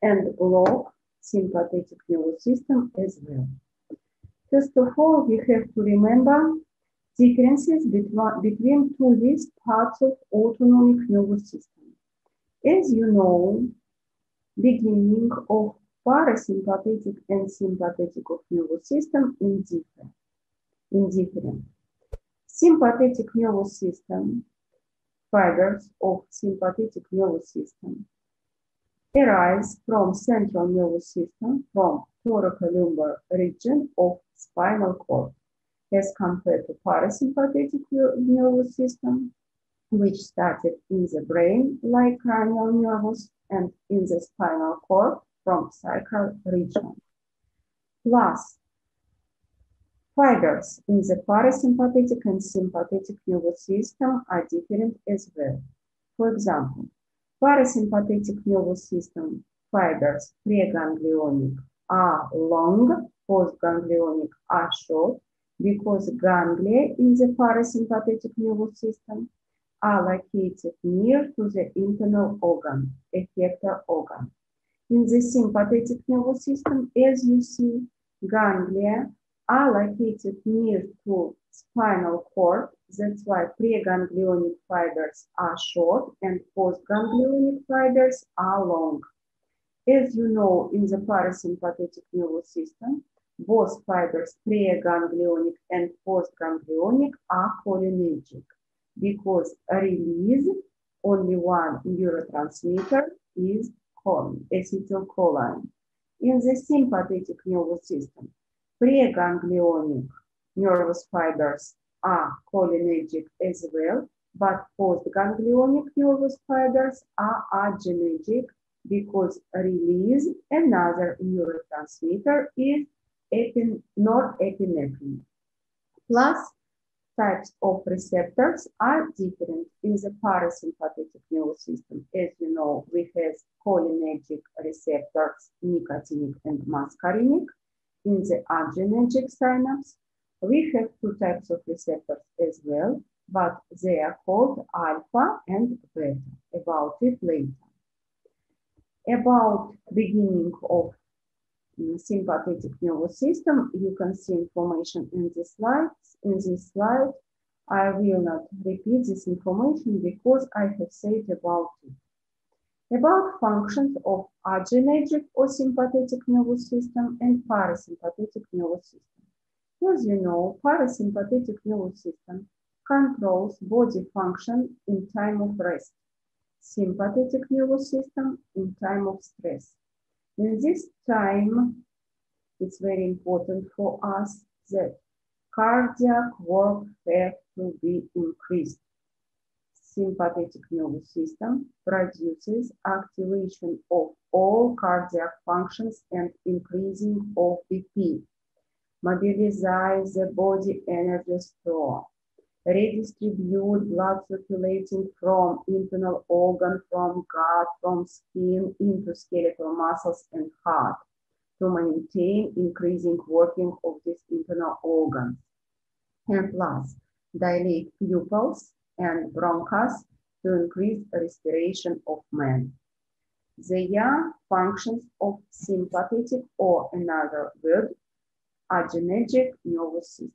and block sympathetic nervous system as well. First of all, we have to remember differences between two these parts of autonomic nervous system. As you know, beginning of parasympathetic and sympathetic of nervous system indifferent. Sympathetic nervous system, fibers of sympathetic nervous system arise from central nervous system, from thoracolumbar region of spinal cord, as compared to parasympathetic nervous system, which started in the brain like cranial nervous and in the spinal cord from sacral region. Plus, fibers in the parasympathetic and sympathetic nervous system are different as well. For example, parasympathetic nervous system fibers preganglionic are long, postganglionic are short, because ganglia in the parasympathetic nervous system are located near to the internal organ, effector organ. In the sympathetic nervous system, as you see, ganglia are located near to spinal cord. That's why preganglionic fibers are short and postganglionic fibers are long. As you know, in the parasympathetic nervous system, both fibers preganglionic and postganglionic are cholinergic because release only one neurotransmitter is acetylcholine. In the sympathetic nervous system, preganglionic nervous fibers are cholinergic as well, but postganglionic nervous fibers are adrenergic because release another neurotransmitter is norepinephrine. Plus, types of receptors are different in the parasympathetic nervous system. As you know, we have cholinergic receptors, nicotinic and muscarinic. In the adrenergic synapse, we have two types of receptors as well, but they are called alpha and beta. About it later. About beginning of sympathetic nervous system, you can see information in the slides. In this slide, I will not repeat this information because I have said about it. About functions of adrenergic or sympathetic nervous system and parasympathetic nervous system. As you know, parasympathetic nervous system controls body function in time of rest. Sympathetic nervous system in time of stress. In this time, it's very important for us that cardiac work has to be increased. Sympathetic nervous system produces activation of all cardiac functions and increasing of BP, mobilize the body energy store, redistribute blood circulating from internal organ, from gut, from skin into skeletal muscles and heart to maintain increasing working of these internal organs. And plus, dilate pupils and bronchus to increase respiration of man. They are functions of sympathetic or another word, adrenergic nervous system.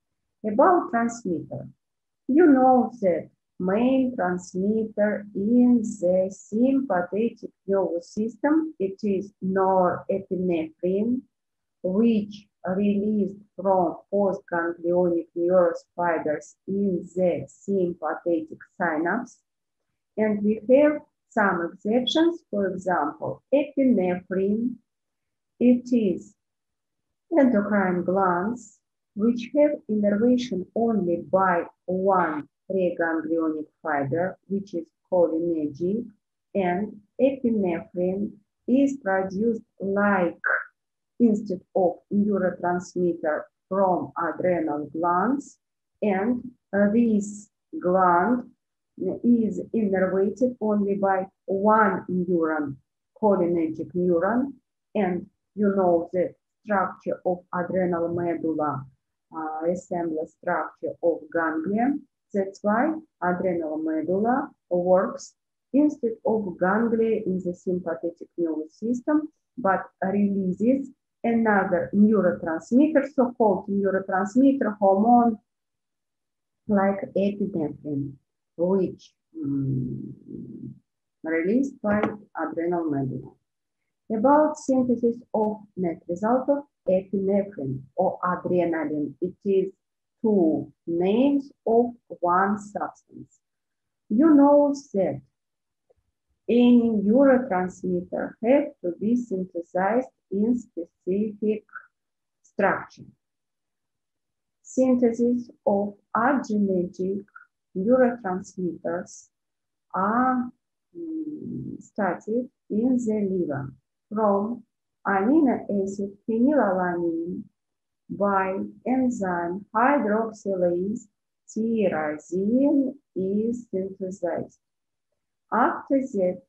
About transmitter, you know that main transmitter in the sympathetic nervous system, it is norepinephrine, which released from postganglionic nerve fibers in the sympathetic synapse. And we have some exceptions. For example, epinephrine, it is endocrine glands which have innervation only by one preganglionic fiber, which is cholinergic, and epinephrine is produced like instead of neurotransmitter from adrenal glands, and this gland is innervated only by one neuron, cholinergic neuron, and you know the structure of adrenal medulla resembles structure of ganglia. That's why adrenal medulla works instead of ganglia in the sympathetic nervous system, but releases another neurotransmitter, so-called neurotransmitter hormone like epinephrine, which released by adrenal medulla. About synthesis of net result of epinephrine or adrenaline, it is two names of one substance. You know that any neurotransmitter has to be synthesized in specific structure. Synthesis of adrenergic neurotransmitters are studied in the liver from amino acid phenylalanine by enzyme hydroxylase tyrosine is synthesized. After that,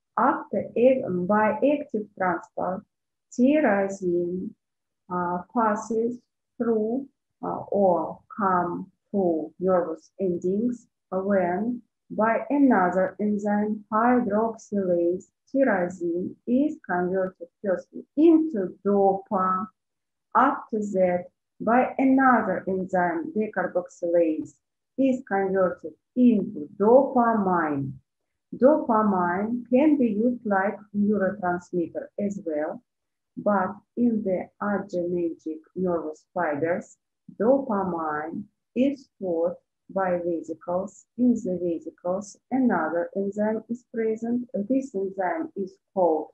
by active transport, tyrosine passes through or come to nervous endings when by another enzyme, hydroxylase tyrosine is converted firstly into dopa. After that, by another enzyme, decarboxylase is converted into dopamine. Dopamine can be used like neurotransmitter as well, but in the adrenergic nervous fibers, dopamine is stored by vesicles. In the vesicles, another enzyme is present. This enzyme is called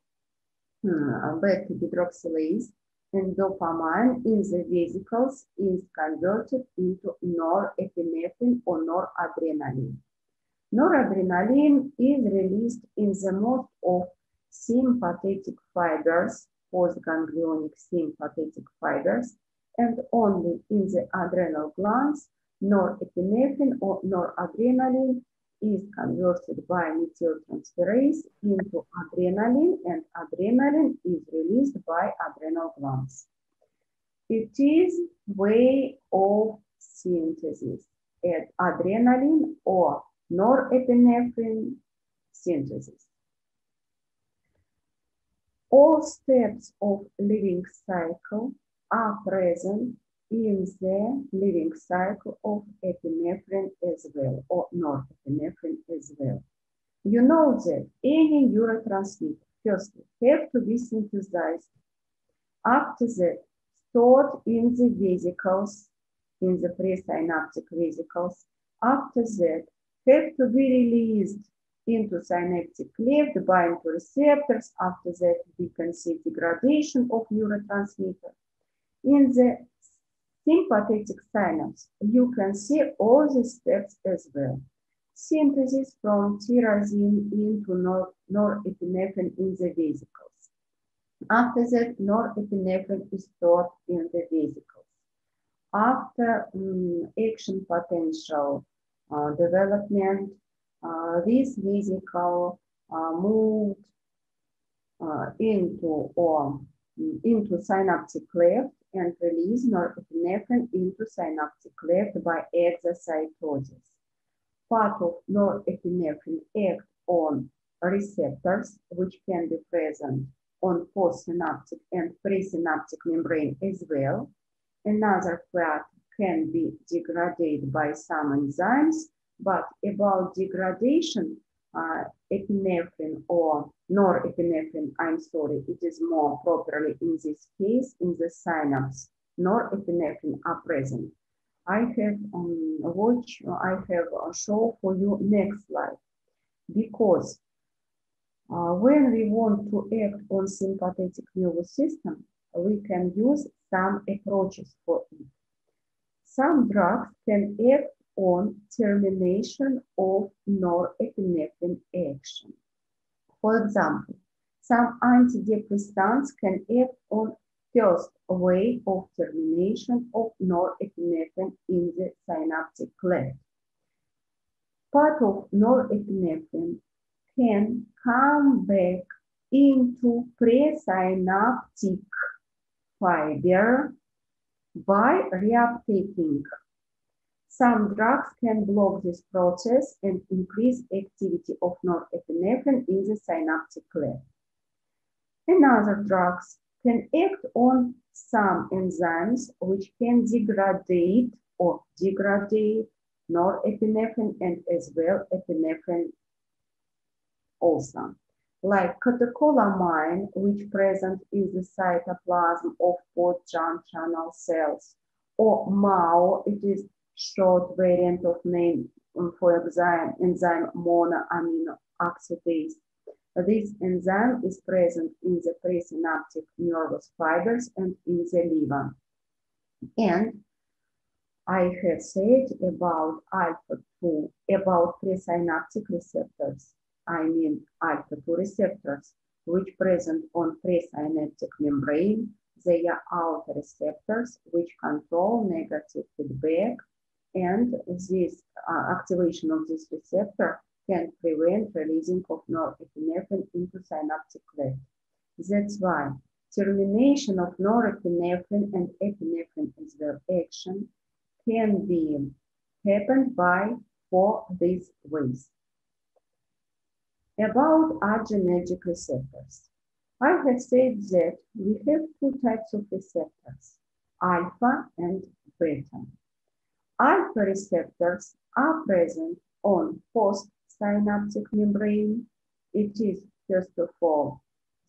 beta-hydroxylase, and dopamine in the vesicles is converted into norepinephrine or noradrenaline. Noradrenaline is released in the most of sympathetic fibers, postganglionic sympathetic fibers, and only in the adrenal glands, norepinephrine or noradrenaline is converted by methyltransferase into adrenaline, and adrenaline is released by adrenal glands. It is way of synthesis at adrenaline or norepinephrine synthesis. All steps of living cycle are present in the living cycle of epinephrine as well, or norepinephrine as well. You know that any neurotransmitter firstly have to be synthesized. After that, stored in the vesicles, in the presynaptic vesicles. After that, have to be released into synaptic cleft, bind to receptors. After that, we can see degradation of neurotransmitter. In the sympathetic synapse, you can see all the steps as well. Synthesis from tyrosine into norepinephrine in the vesicles. After that, norepinephrine is stored in the vesicles. After action potential development, this vesicle moved into synaptic cleft and release norepinephrine into synaptic cleft by exocytosis. Part of norepinephrine acts on receptors which can be present on postsynaptic and presynaptic membrane as well. Another part can be degraded by some enzymes, but about degradation, epinephrine or norepinephrine, it is more properly in this case, in the synapse, norepinephrine are present. I have show for you next slide, because when we want to act on sympathetic nervous system, we can use some approaches for it. Some drugs can act on termination of norepinephrine action. For example, some antidepressants can act on first way of termination of norepinephrine in the synaptic cleft. Part of norepinephrine can come back into presynaptic fiber by reuptaking. Some drugs can block this process and increase activity of norepinephrine in the synaptic cleft. And other drugs can act on some enzymes which can degrade norepinephrine and as well epinephrine also, like catecholamine, which present in the cytoplasm of post-junctional cells, or MAO, it is short variant of name for enzyme monoamino oxidase. This enzyme is present in the presynaptic nervous fibers and in the liver. And I have said about alpha-2, about presynaptic receptors. I mean alpha-2 receptors, which present on presynaptic membrane. They are autoreceptors which control negative feedback, and this activation of this receptor can prevent releasing of norepinephrine into synaptic cleft. That's why termination of norepinephrine and epinephrine as well action can be happened by 4 these ways. About adrenergic receptors. I have said that we have 2 types of receptors, alpha and beta. Alpha receptors are present on postsynaptic membrane. It is, first of all,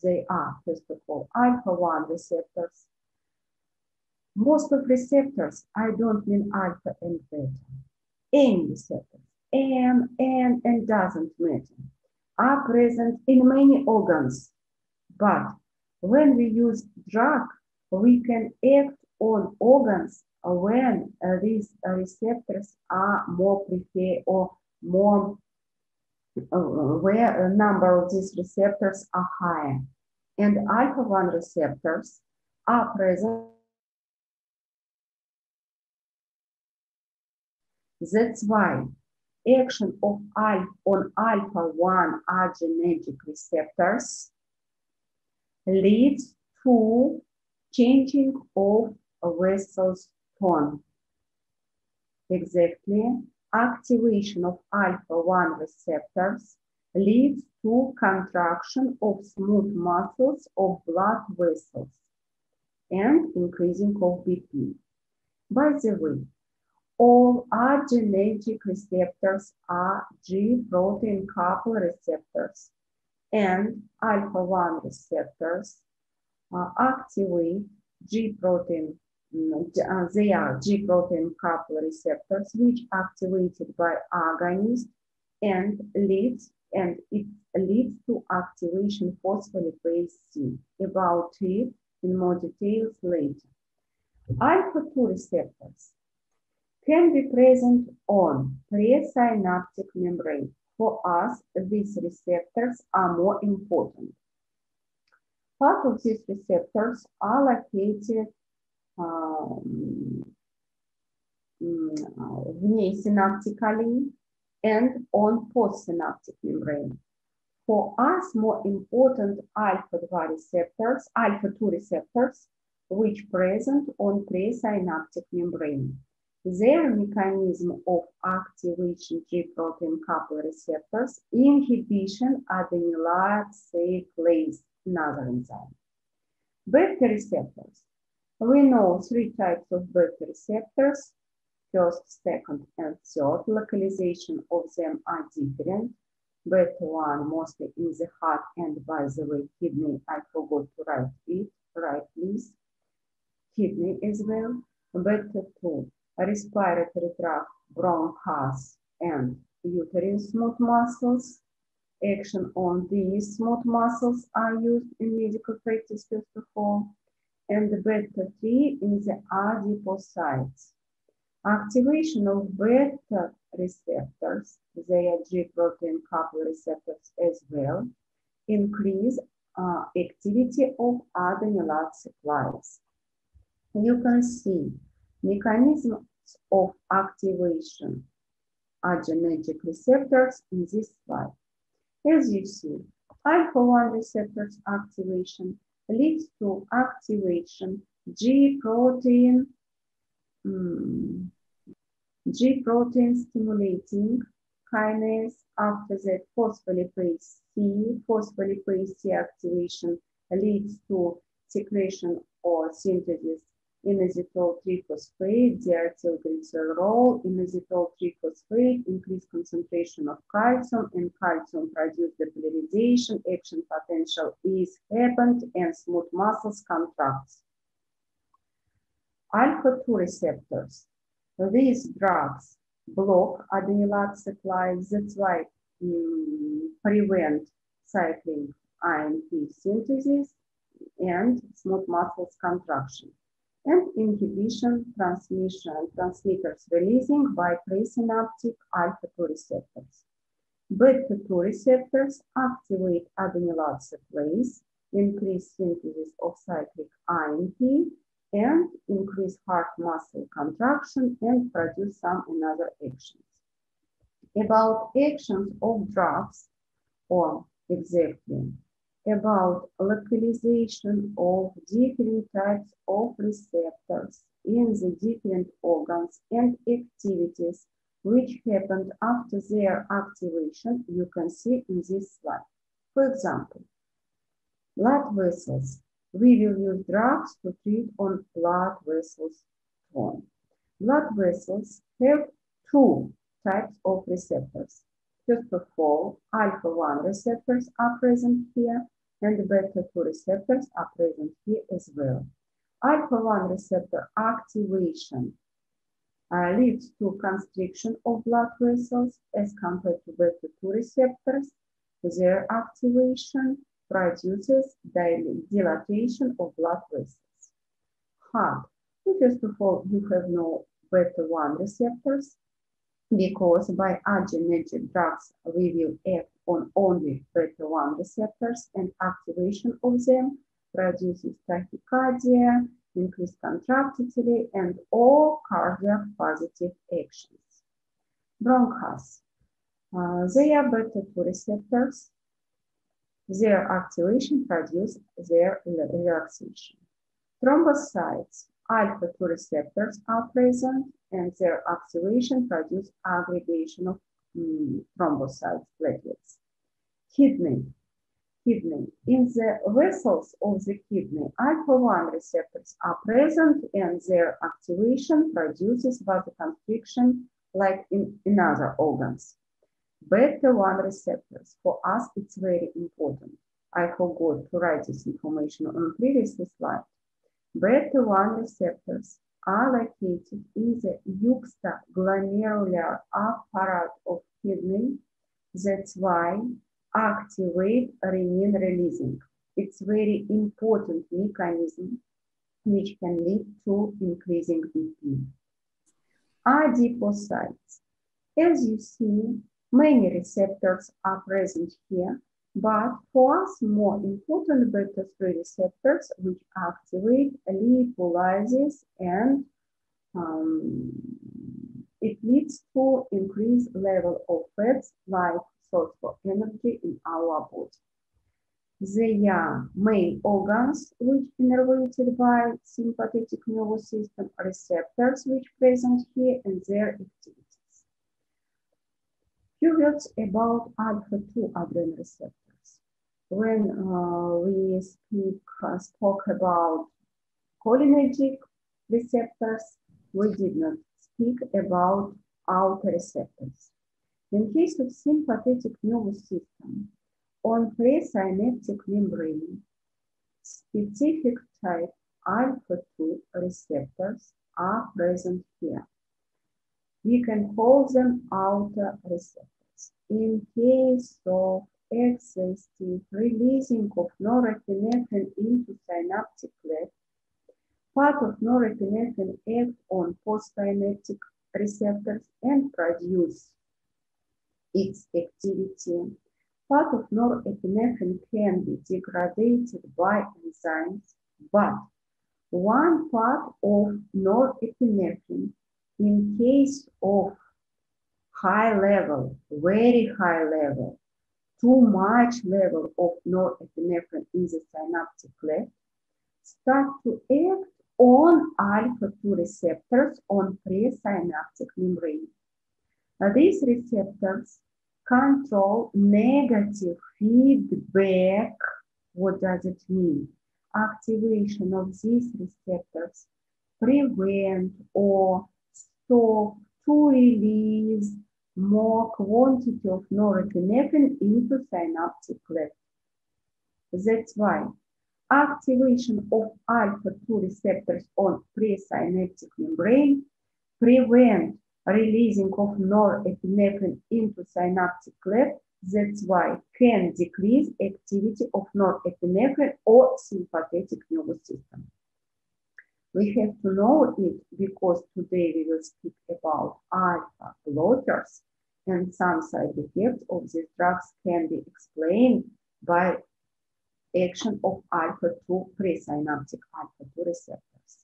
alpha-1 receptors. Most of receptors, I don't mean alpha and beta, any receptors, M, N, and doesn't matter, are present in many organs. But when we use drug, we can act on organs when these receptors are more preferred or more, where a number of these receptors are higher. And alpha-1 receptors are present. That's why action of on alpha-1 adrenergic receptors leads to changing of vessels tone. Exactly, activation of alpha-1 receptors leads to contraction of smooth muscles of blood vessels and increasing of BP. By the way, all adrenergic receptors are G-protein coupled receptors, and alpha-1 receptors activate G-protein. They are G-protein coupled receptors which activated by agonist and it leads to activation phospholipase C. About it in more details later. Alpha-2 receptors can be present on presynaptic membrane. For us, these receptors are more important. Part of these receptors are located synaptically and on postsynaptic membrane. For us, more important alpha-2 receptors, which present on presynaptic membrane. Their mechanism of activation G-protein coupled receptors, inhibition adenylate cyclase, another enzyme. Beta receptors. We know 3 types of beta receptors. First, second, and third. Localization of them are different. Beta-1 mostly in the heart and, by the way, kidney. I forgot to write it. Write please. Kidney as well. Beta-2. Respiratory tract, bronchus, and uterine smooth muscles. Action on these smooth muscles are used in medical practice first of all. And beta-3 in the adipocytes. Activation of beta receptors, they are G-protein coupled receptors as well, increase activity of adenylate cyclase. You can see mechanisms of activation adrenergic receptors in this slide. As you see, alpha-1 receptors activation leads to activation G-protein G protein stimulating kinase. After that, phospholipase C. Phospholipase C activation leads to secretion or synthesis inositol triphosphate, diacylglycerol, inositol triphosphate, increased concentration of calcium, and calcium produce depolarization, action potential is happened, and smooth muscles contracts. Alpha-2 receptors. These drugs block adenylyl supply, that's why prevent cycling AMP synthesis and smooth muscles contraction, and inhibition transmitters releasing by presynaptic alpha-2 receptors. Beta-2 receptors activate adenylyl supplies, increase synthesis of cyclic AMP, and increase heart muscle contraction and produce some another actions. About actions of drugs, or exactly about localization of different types of receptors in the different organs and activities which happened after their activation, you can see in this slide. For example, blood vessels. We will use drugs to treat on blood vessels tone. Blood vessels have two types of receptors. First of all, alpha-1 receptors are present here, and beta-2 receptors are present here as well. Alpha-1 receptor activation leads to constriction of blood vessels as compared to beta-2 receptors. Their activation produces dilatation of blood vessels. Heart. First of all, you have no beta-1 receptors, because by adrenergic drugs we will act on only beta-1 receptors, and activation of them produces tachycardia, increased contractility, and all cardiac positive actions. Bronchus. They are beta-2 receptors. Their activation produces their relaxation. Thrombocytes. Alpha-2 receptors are present, and their activation produces aggregation of thrombocytes platelets. Kidney. In the vessels of the kidney, alpha-1 receptors are present, and their activation produces vasoconstriction like in other organs. Beta-1 receptors, for us, it's very important. I forgot to write this information on previous slide. Beta-1 receptors are located in the juxtaglomerular apparatus of kidney. That's why activate renin releasing. It's very important mechanism which can lead to increasing BP. Adipocytes. As you see, many receptors are present here, but for us, more important beta-3 receptors which activate lipolysis, and it leads to increased level of fats like source for energy in our body. They are main organs which innervated by sympathetic nervous system receptors which present here and their activities. Few words about alpha-2 adrenal receptors. When we spoke about cholinergic receptors, we did not speak about autoreceptors. In case of sympathetic nervous system, on presynaptic membrane, specific type alpha-2 receptors are present here. We can call them autoreceptors. In case of excessive releasing of norepinephrine into synaptic cleft, part of norepinephrine acts on postsynaptic receptors and produce its activity. Part of norepinephrine can be degraded by enzymes, but one part of norepinephrine, in case of high level, very high level, too much level of norepinephrine in the synaptic cleft, start to act on alpha-2 receptors on presynaptic membrane. These receptors control negative feedback. What does it mean? Activation of these receptors prevent or stop to release more quantity of norepinephrine into synaptic cleft. That's why activation of alpha-2 receptors on presynaptic membrane prevent releasing of norepinephrine into synaptic cleft. That's why can decrease activity of norepinephrine or sympathetic nervous system. We have to know it because today we will speak about alpha blockers, and some side effects of these drugs can be explained by action of alpha-2 presynaptic alpha-2 receptors.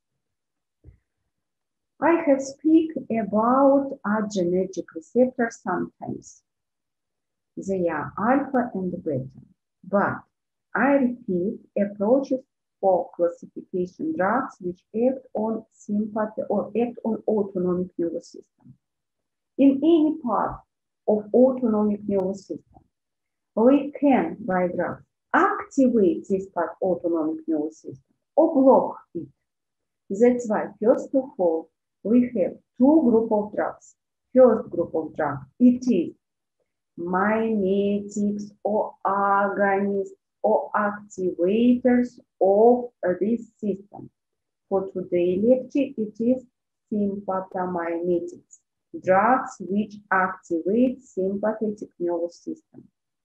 I have speak about adrenergic receptors sometimes. They are alpha and beta, but I repeat approaches for classification drugs which act on sympathy or act on autonomic nervous system. In any part of autonomic nervous system, we can, by drugs, activate this part autonomic nervous system or block it. That's why, first of all, we have two groups of drugs. First group of drugs, it is mimetics or agonists or activators of this system. For today's lecture, it is sympathomimetics, drugs which activate sympathetic nervous system.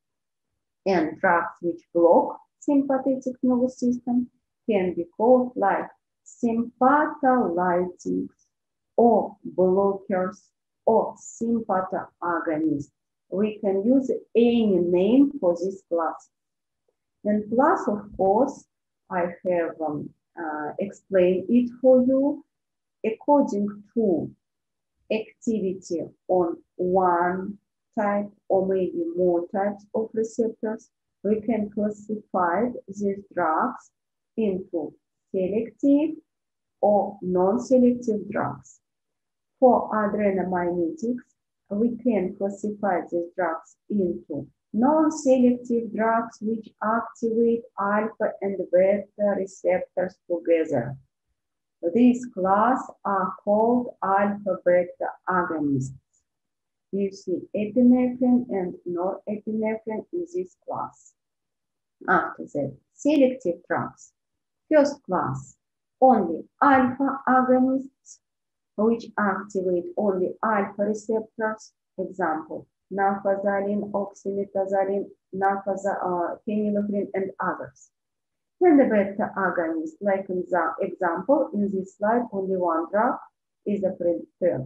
And drugs which block sympathetic nervous system can be called like sympatholytics or blockers or sympathogonists. We can use any name for this class. And plus, of course, I have explained it for you according to activity on one type or maybe more types of receptors. We can classify these drugs into selective or non-selective drugs. For adrenomimetics, we can classify these drugs into non-selective drugs which activate alpha and beta receptors together. These class are called alpha-beta agonists. You see epinephrine and norepinephrine in this class. After that, selective drugs. First class, only alpha agonists, which activate only alpha receptors. Example, naphazalin, oxymetazoline, phenylephrine, and others. And the beta agonists, like in the example in this slide, only one drug is Izadrin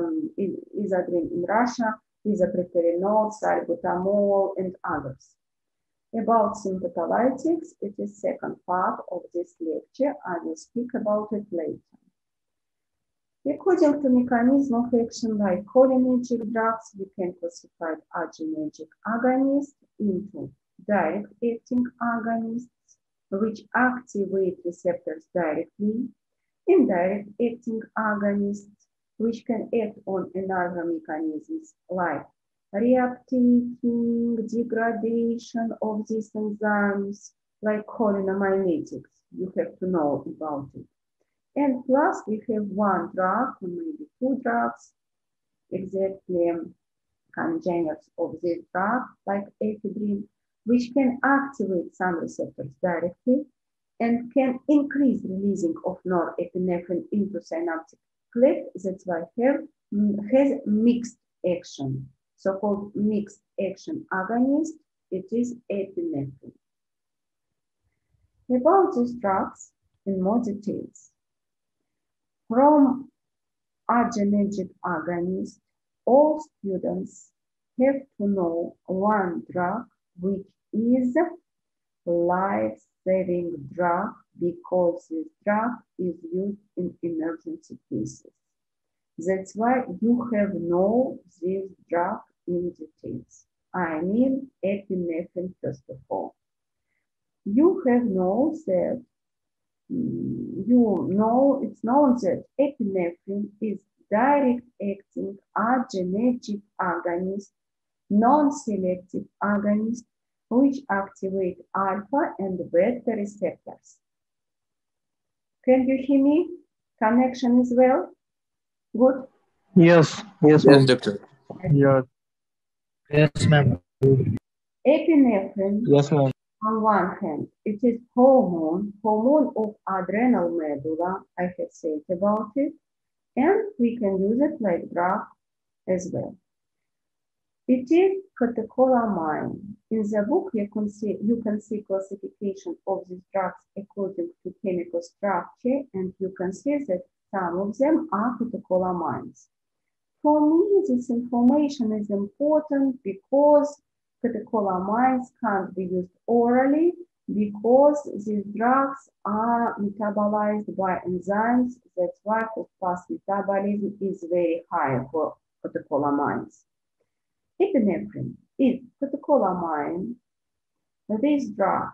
in Russia, isoprenols, salbutamol, and others. About sympatholytics, it is second part of this lecture. I will speak about it later. According to mechanism of action like cholinergic drugs, we can classify adrenergic agonists into direct acting agonists, which activate receptors directly, indirect acting agonists, which can act on another mechanisms like reuptaking, degradation of these enzymes, like cholinomimetics. You have to know about it. And plus, we have one drug, or maybe two drugs, exactly congeners of this drug, like ephedrine, which can activate some receptors directly and can increase releasing of norepinephrine into synaptic cleft. That's why it has mixed action. So-called mixed action agonist, it is epinephrine. About these drugs in more details. From adrenergic agonists, all students have to know one drug which is life-saving drug because this drug is used in emergency cases. That's why you have know this drug in details. I mean epinephrine first of all. You have know that you know, it's known that epinephrine is direct-acting adrenergic agonist, non-selective agonist, which activate alpha and beta receptors. Can you hear me? Connection is well? Good? Yes, yes, Yes, ma'am. doctor. Yeah. Yes, ma'am. Epinephrine, Yes, ma'am. on one hand, it is hormone of adrenal medulla, I have said about it, and we can use it like drug as well. It is catecholamine. In the book, you can see classification of these drugs according to chemical structure, and you can see that some of them are catecholamines. For me, this information is important because catecholamines can't be used orally because these drugs are metabolized by enzymes. That's why phosphate metabolism is very high for catecholamines. Epinephrine is catecholamine. This drug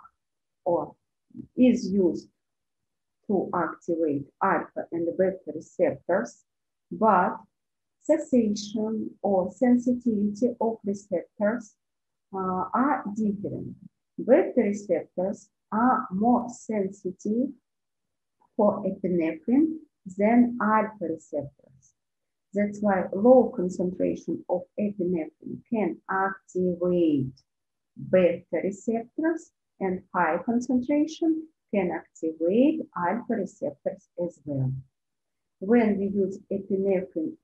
is used to activate alpha and beta receptors, but cessation or sensitivity of receptors are different. Beta receptors are more sensitive for epinephrine than alpha receptors. That's why low concentration of epinephrine can activate beta receptors, and high concentration can activate alpha receptors as well. When we use epinephrine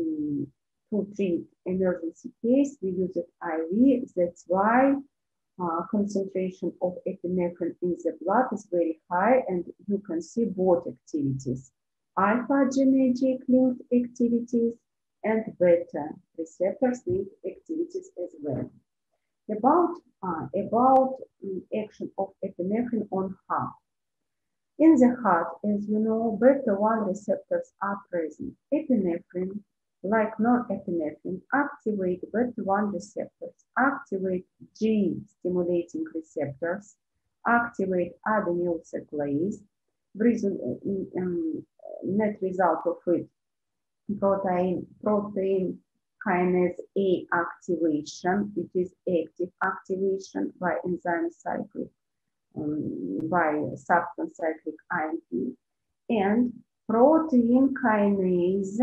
to treat emergency case, we use it IV. That's why concentration of epinephrine in the blood is very high, and you can see both activities, alpha-adrenergic linked activities and beta receptors linked activities as well. About action of epinephrine on heart. In the heart, as you know, beta-1 receptors are present. Epinephrine, like norepinephrine, activate beta-1 receptors, activate G-stimulating receptors, activate adenyl cyclase. Net result of it, protein kinase A activation. It is active activation by enzyme cyclic, by substance cyclic IMP, and protein kinase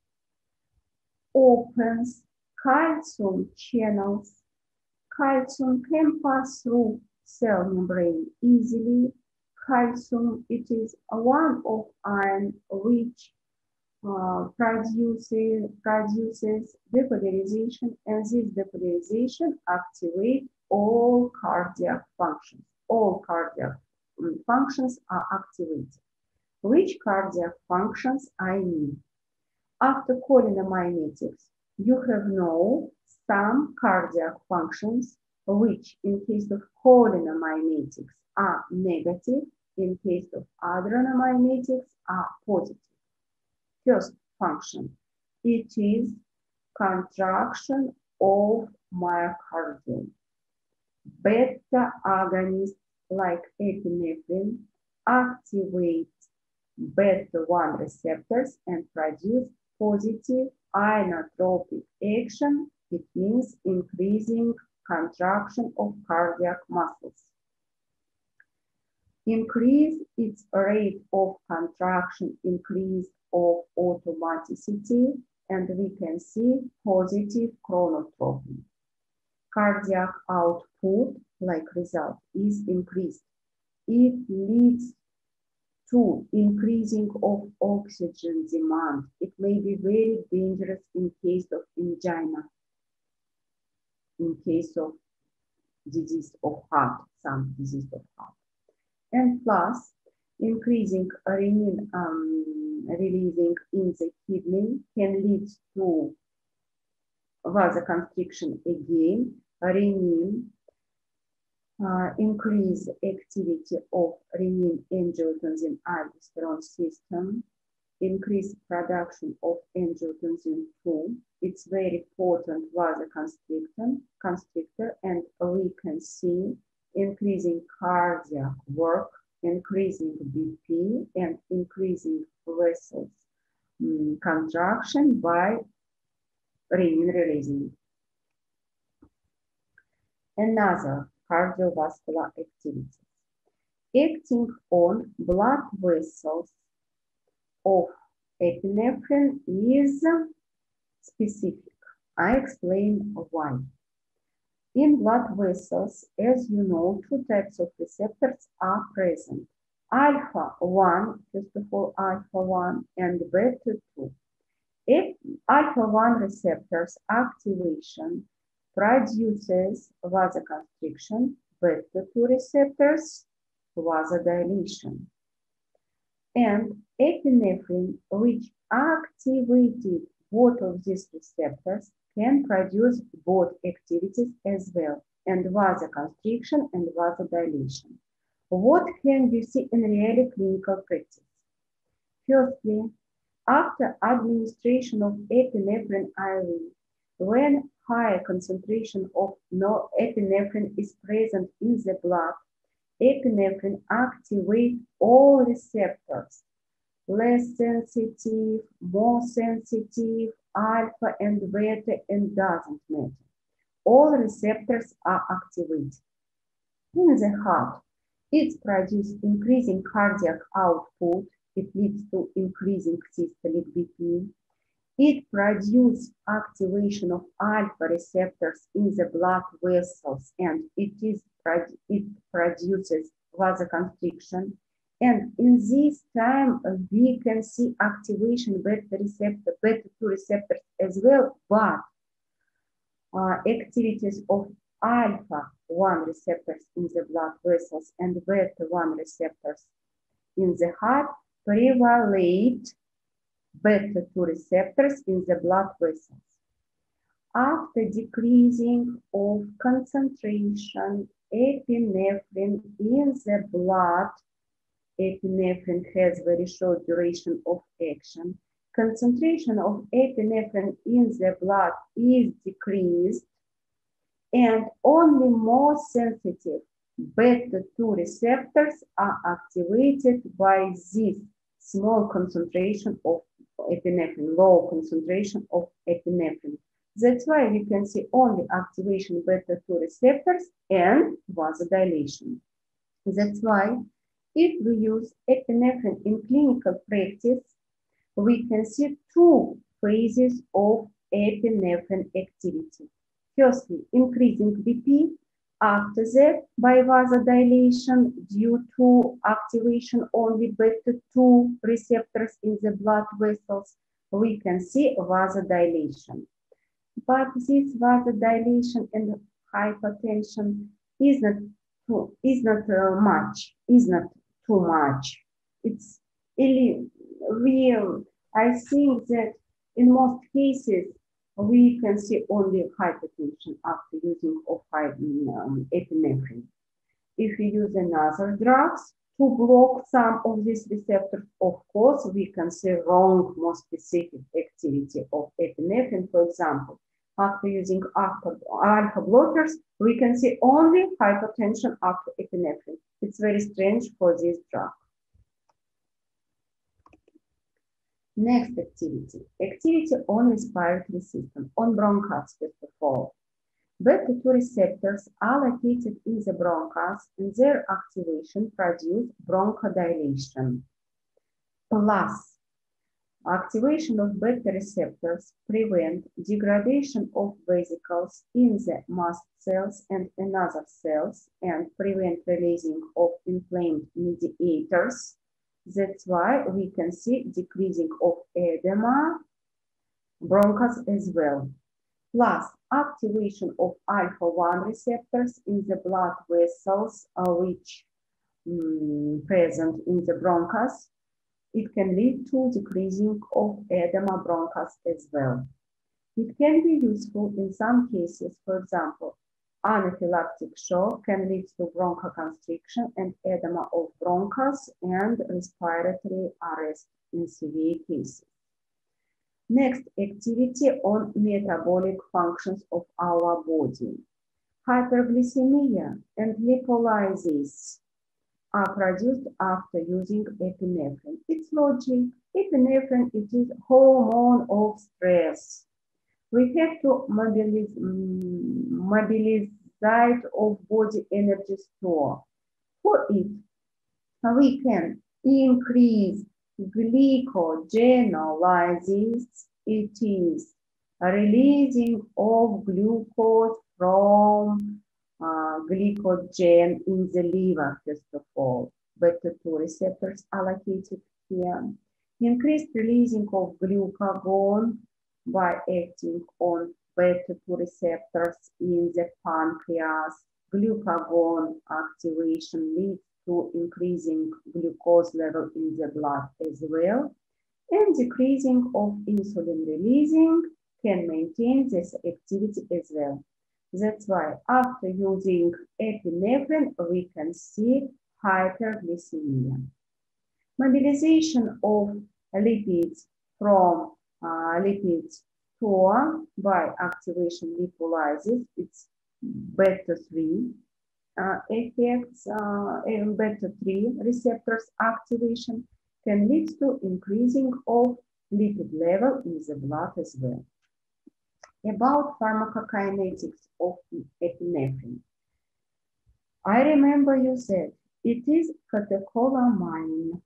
opens calcium channels. Calcium can pass through cell membrane easily. Calcium, it is one of iron which produces depolarization, and this depolarization activates all cardiac functions. All cardiac functions are activated. Which cardiac functions I mean? After cholinomimetics, you have now some cardiac functions which in case of cholinomimetics are negative, in case of adrenomimetics are positive. First function, it is contraction of myocardium. Beta agonists like epinephrine activate beta-1 receptors and produce positive inotropic action. It means increasing contraction of cardiac muscles. Increase its rate of contraction, increase of automaticity, and we can see positive chronotropy. Cardiac output, like result, is increased. It leads to increasing of oxygen demand. It may be very dangerous in case of angina, in case of disease of heart, some disease of heart. And plus, increasing renin releasing in the kidney can lead to vasoconstriction again. Renin increase activity of renin-angiotensin aldosterone system, increase production of angiotensin 2. It's very potent vasoconstrictor, and we can see increasing cardiac work, increasing BP and increasing vessels contraction by renin releasing. Another cardiovascular activity. Acting on blood vessels of epinephrine is specific. I explain why. In blood vessels, as you know, two types of receptors are present. Alpha 1, first of all, alpha 1 and beta 2. If alpha 1 receptors activation produces vasoconstriction, beta 2 receptors vasodilation. And epinephrine, which activated both of these receptors, can produce both activities as well, and vasoconstriction and vasodilation. What can we see in real clinical practice? Firstly, after administration of epinephrine IV, when higher concentration of epinephrine is present in the blood, epinephrine activates all receptors, less sensitive, more sensitive, alpha and beta, and doesn't matter. All receptors are activated. In the heart, it produces increasing cardiac output. It leads to increasing systolic BP. It produces activation of alpha receptors in the blood vessels, and it produces vasoconstriction. And in this time, we can see activation beta 2 receptors as well, but activities of alpha 1 receptors in the blood vessels and beta 1 receptors in the heart prevalate beta 2 receptors in the blood vessels. After decreasing of concentration epinephrine in the blood, epinephrine has very short duration of action. Concentration of epinephrine in the blood is decreased, and only more sensitive beta 2 receptors are activated by this small concentration of epinephrine, low concentration of epinephrine. That's why we can see only activation beta 2 receptors and vasodilation. That's why if we use epinephrine in clinical practice, we can see two phases of epinephrine activity. Firstly, increasing BP. After that, by vasodilation due to activation only beta 2 receptors in the blood vessels, we can see vasodilation. But this vasodilation and hypertension is not too much. It's I think that in most cases we can see only hypertension after using of epinephrine. If we use another drugs to block some of these receptors, of course, we can see wrong, more specific activity of epinephrine. For example, after using alpha blockers, we can see only hypertension after epinephrine. It's very strange for this drug. Next activity. Activity on respiratory system, on bronchus, first of all. Beta 2 receptors are located in the bronchus, and their activation produces bronchodilation. Plus, activation of beta receptors prevent degradation of vesicles in the mast cells and another cells, and prevent releasing of inflamed mediators. That's why we can see decreasing of edema, bronchus as well. Plus, activation of alpha 1 receptors in the blood vessels, which present in the bronchus. It can lead to decreasing of edema bronchus as well. It can be useful in some cases. For example, anaphylactic shock can lead to bronchoconstriction and edema of bronchus and respiratory arrest in severe cases. Next, activity on metabolic functions of our body. Hyperglycemia and lipolysis are produced after using epinephrine. It's logic. Epinephrine, it is hormone of stress. We have to mobilize of body energy store. For it, we can increase glycogenolysis. It is releasing of glucose from glycogen in the liver, first of all. Beta-2 receptors are located here. Increased releasing of glucagon by acting on beta-2 receptors in the pancreas. Glucagon activation leads to increasing glucose level in the blood as well. And decreasing of insulin releasing can maintain this activity as well. That's why after using epinephrine, we can see hyperglycemia. Mobilization of lipids from lipid store by activation lipolysis, it's beta-3 effects, and beta-3 receptors activation can lead to increasing of lipid level in the blood as well. About pharmacokinetics of epinephrine. I remember you said it is catecholamine.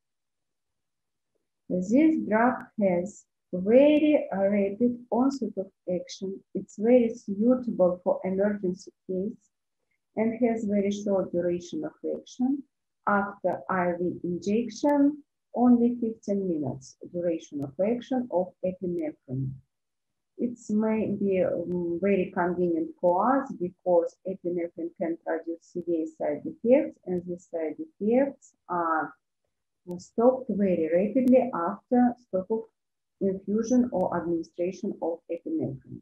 This drug has very rapid onset of action. It's very suitable for emergency case and has very short duration of action. After IV injection, only 15 minutes duration of action of epinephrine. It's maybe very convenient for us because epinephrine can produce severe side effects, and these side effects are stopped very rapidly after stop of infusion or administration of epinephrine.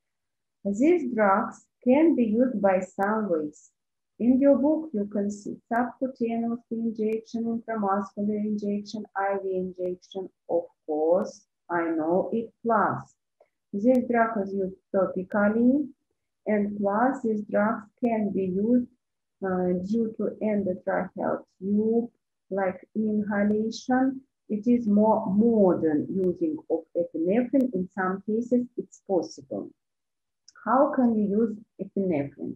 These drugs can be used by some ways. In your book, you can see subcutaneous injection, intramuscular injection, IV injection, of course, I know it, plus. This drug is used topically, and plus these drugs can be used due to endotracheal tube, like inhalation. It is more modern using of epinephrine. In some cases, it's possible. How can you use epinephrine?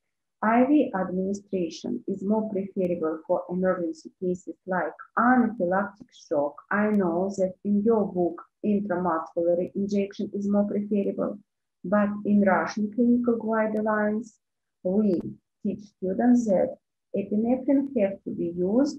IV administration is more preferable for emergency cases like anaphylactic shock. I know that in your book, intramuscular injection is more preferable, but in Russian clinical guidelines, we teach students that epinephrine has to be used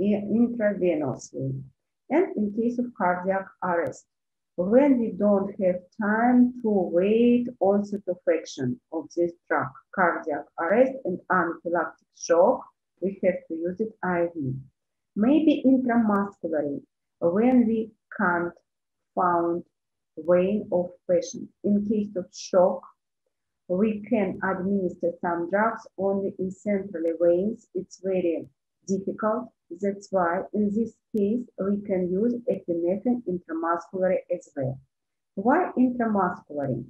intravenously and in case of cardiac arrest. When we don't have time to wait onset of action of this drug, cardiac arrest and anaphylactic shock, we have to use it IV. Maybe intramuscularly, when we can't find vein of patient. In case of shock, we can administer some drugs only in central veins. It's very difficult. That's why in this case, we can use epinephrine intramuscularly as well. Why intramuscularly?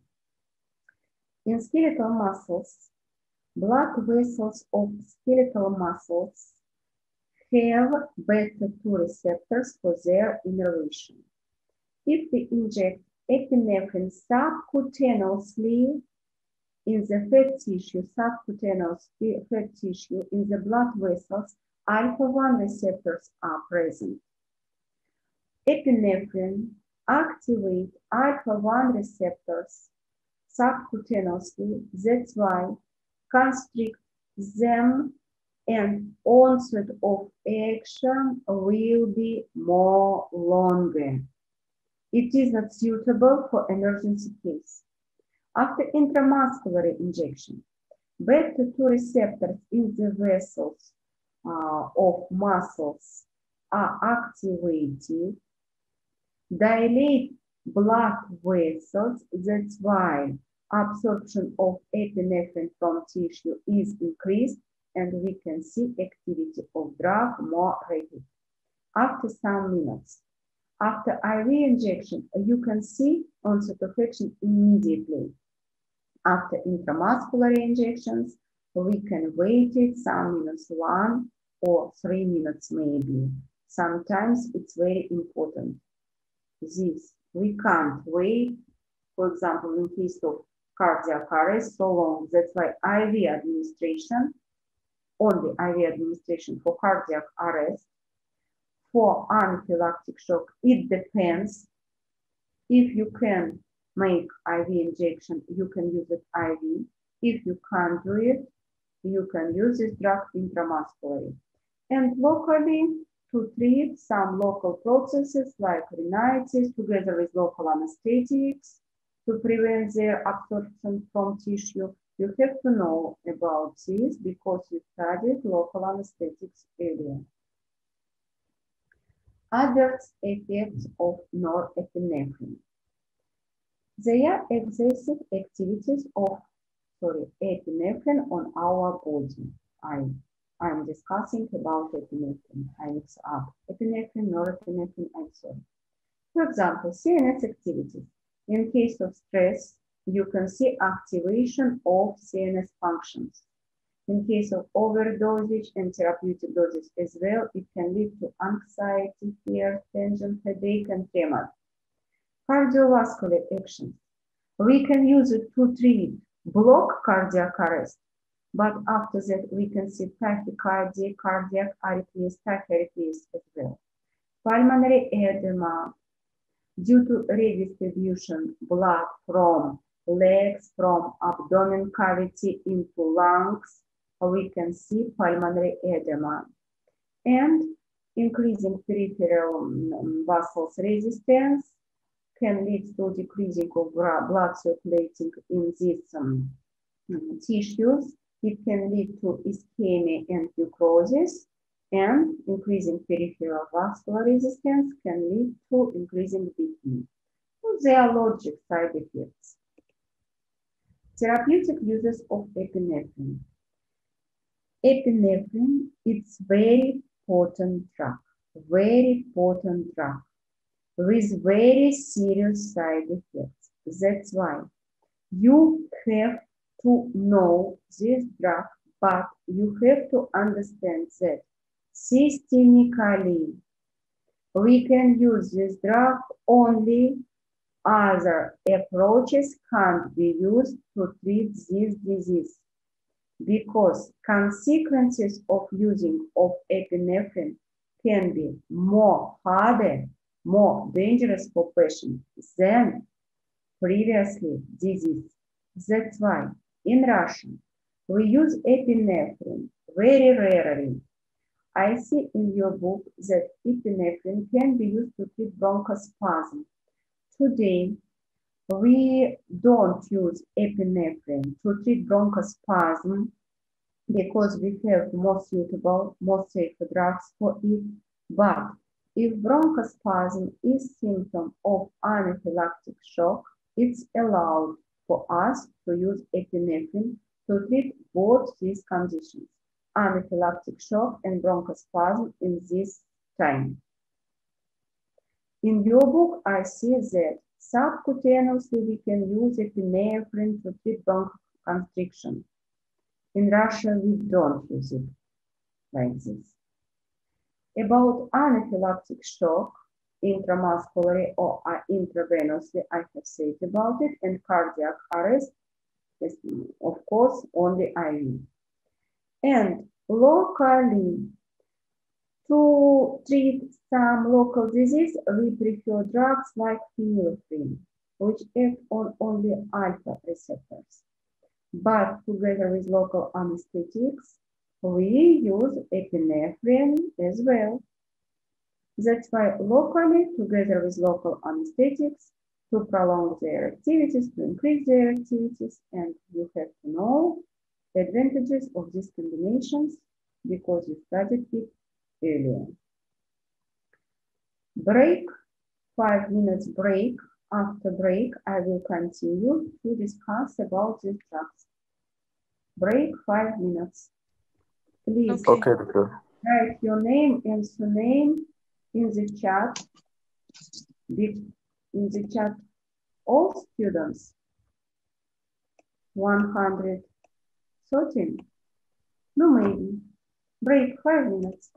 In skeletal muscles, blood vessels of skeletal muscles have beta-2 receptors for their innervation. If we inject epinephrine subcutaneously in the fat tissue, subcutaneous fat tissue in the blood vessels, alpha-1 receptors are present. Epinephrine activates alpha-1 receptors subcutaneously. That's why constrict them and onset of action will be more longer. It is not suitable for emergency case. After intramuscular injection, beta-2 receptors in the vessels of muscles are activated, dilate blood vessels. That's why absorption of epinephrine from tissue is increased, and we can see activity of drug more rapid. After some minutes, after IV injection, you can see onset of action immediately. After intramuscular injections, we can wait it some minutes, 1 or 3 minutes maybe. Sometimes it's very important. This, we can't wait, for example, in case of cardiac arrest so long. That's why IV administration, only IV administration for cardiac arrest. For anaphylactic shock, it depends. If you can make IV injection, you can use it IV. If you can't do it, you can use this drug intramuscularly. And locally, to treat some local processes like rhinitis, together with local anesthetics, to prevent their absorption from tissue, you have to know about this because you studied local anesthetics earlier. Adverse effects of norepinephrine. They are excessive activities of epinephrine on our body. I'm discussing about epinephrine. I mix up epinephrine, norepinephrine, and so on. For example, CNS activities. In case of stress, you can see activation of CNS functions. In case of overdosage and therapeutic dosage as well, it can lead to anxiety, fear, tension, headache, and tremor. Cardiovascular actions. We can use it to treat block cardiac arrest, but after that we can see tachycardia, cardiac arrhythmias, tachyarrhythmias as well. Pulmonary edema, due to redistribution blood from legs, from abdomen cavity into lungs, we can see pulmonary edema. And increasing peripheral vessels resistance can lead to decreasing of blood circulating in these tissues. It can lead to ischemia and necrosis, and increasing peripheral vascular resistance can lead to increasing BP. So there are logic side effects. Therapeutic uses of epinephrine. Epinephrine, it's very potent drug with very serious side effects. That's why you have to know this drug, but you have to understand that systemically we can use this drug, only other approaches can't be used to treat this disease, because consequences of using of epinephrine can be more harder, more dangerous for patients than previously disease. That's why in Russia we use epinephrine very rarely. I see in your book that epinephrine can be used to treat bronchospasm. Today, we don't use epinephrine to treat bronchospasm because we have more suitable, more safe drugs for it. But if bronchospasm is symptom of anaphylactic shock, it's allowed for us to use epinephrine to treat both these conditions, anaphylactic shock and bronchospasm in this time. In your book, I see that subcutaneously we can use epinephrine to treat bronchoconstriction. In Russia, we don't use it like this. About anaphylactic shock, intramuscularly or intravenously, I have said about it, and cardiac arrest is, of course, only IV. And locally, to treat some local disease, we prefer drugs like phenylephrine, which act on only alpha receptors. But together with local anesthetics, we use epinephrine as well. That's why locally, together with local anesthetics, to prolong their activities, to increase their activities, and you have to know the advantages of these combinations because you studied it earlier. Break, 5 minutes break. After break, I will continue to discuss about these drugs. Break 5 minutes. Please Okay, doctor. write your name and surname in the chat. In the chat, all students. 113. No, maybe. Break 5 minutes.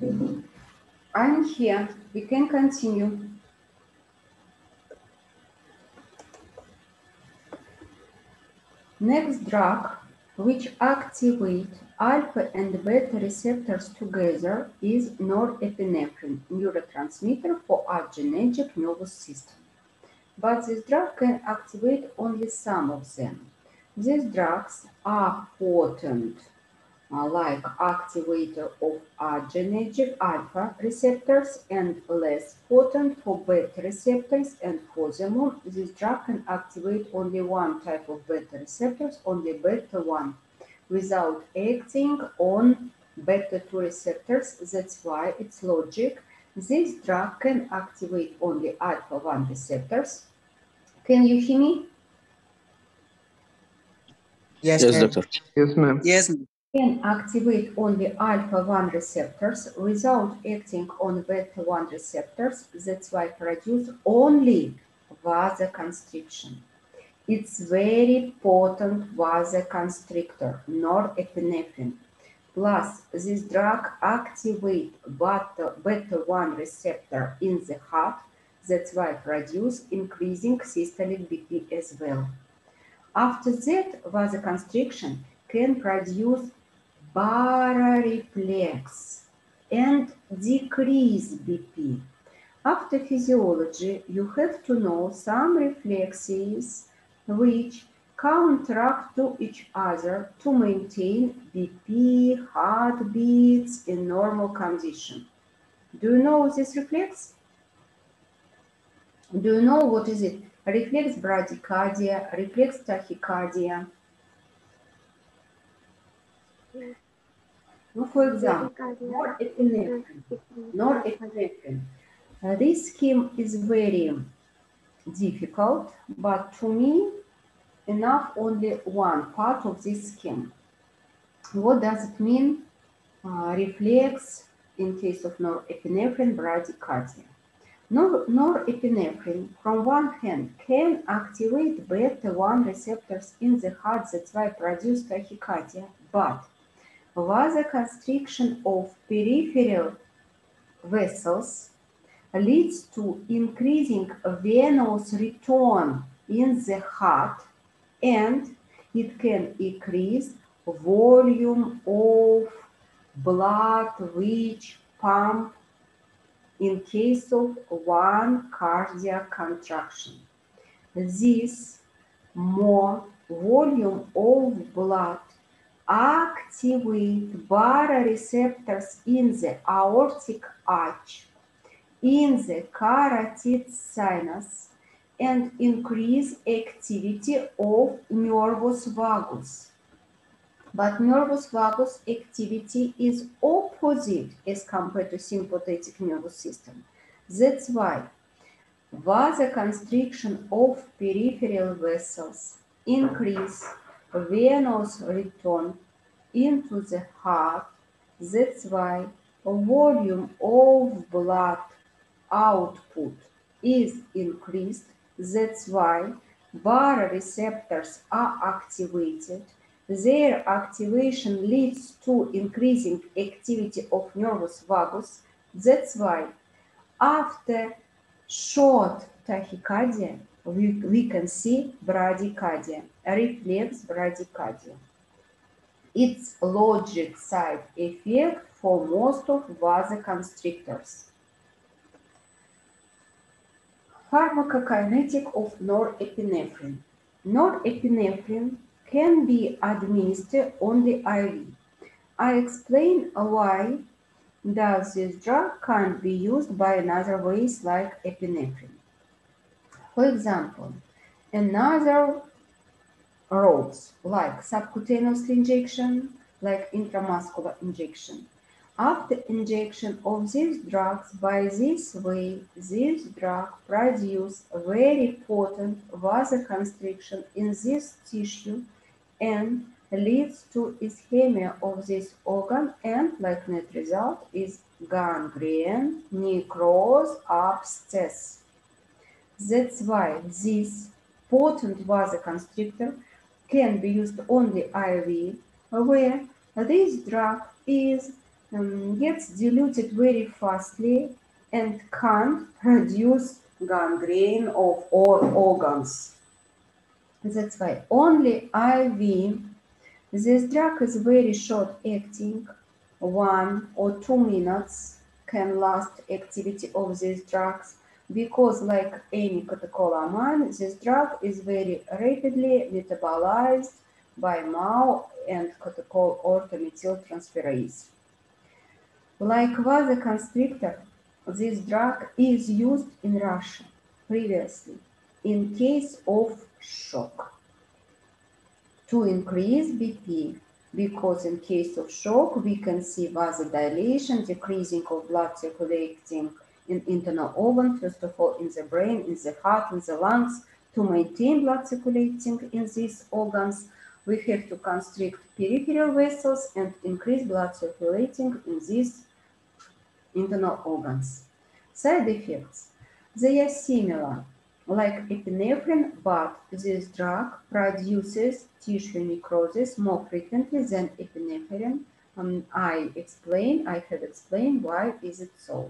I'm here. We can continue. Next drug, which activate alpha and beta receptors together, is norepinephrine, neurotransmitter for adrenergic nervous system. But this drug can activate only some of them. These drugs are potent, like activator of adrenergic alpha receptors and less potent for beta receptors, and furthermore, this drug can activate only one type of beta receptors, only beta 1, without acting on beta 2 receptors. That's why it's logic. This drug can activate only alpha 1 receptors. Can you hear me? Yes, Yes, ma'am. doctor. Yes, ma'am. Yes, ma'am. Can activate only alpha 1 receptors without acting on beta 1 receptors. That's why produce only vasoconstriction. It's very potent vasoconstrictor, norepinephrine. Plus, this drug activate beta 1 receptor in the heart. That's why produce increasing systolic BP as well. After that, vasoconstriction can produce baroreflex and decrease BP. After physiology, you have to know some reflexes which counteract to each other to maintain BP, heartbeats in normal condition. Do you know this reflex? Do you know what is it? Reflex bradycardia, reflex tachycardia. For example, norepinephrine. This scheme is very difficult, but to me, enough only one part of this scheme. What does it mean? Reflex in case of norepinephrine bradycardia. Norepinephrine, from one hand, can activate beta 1 receptors in the heart, that's why produce tachycardia, but vasoconstriction of peripheral vessels leads to increasing venous return in the heart, and it can increase volume of blood which pump in case of one cardiac contraction. This more volume of blood activate baroreceptors in the aortic arch, in the carotid sinus, and increase activity of nervus vagus. But nervus vagus activity is opposite as compared to sympathetic nervous system. That's why vasoconstriction of peripheral vessels increase venous return into the heart. That's why volume of blood output is increased. That's why baroreceptors are activated. Their activation leads to increasing activity of nervus vagus. That's why after short tachycardia, we can see bradycardia, reflex bradycardia. It's logic side effect for most of vasoconstrictors. Pharmacokinetic of norepinephrine. Norepinephrine can be administered on the IV. I explain why does this drug can be used by another ways like epinephrine. For example, another routes like subcutaneous injection, like intramuscular injection. After injection of these drugs by this way, this drug produces very potent vasoconstriction in this tissue and leads to ischemia of this organ, and like net result is gangrene, necrosis, abscess. That's why this potent vasoconstrictor can be used only IV, where this drug is gets diluted very fastly and can't produce gangrene of all organs. That's why only IV. This drug is very short acting, 1 or 2 minutes can last activity of these drugs, because like any catecholamine, this drug is very rapidly metabolized by MAO and catechol orthomethyltransferase. Like vasoconstrictor, this drug is used in Russia previously in case of shock to increase BP, because in case of shock we can see vasodilation, decreasing of blood circulating in internal organ, first of all in the brain, in the heart, in the lungs. To maintain blood circulating in these organs, we have to constrict peripheral vessels and increase blood circulating in these internal organs. Side effects. They are similar, like epinephrine, but this drug produces tissue necrosis more frequently than epinephrine. I have explained why is it so.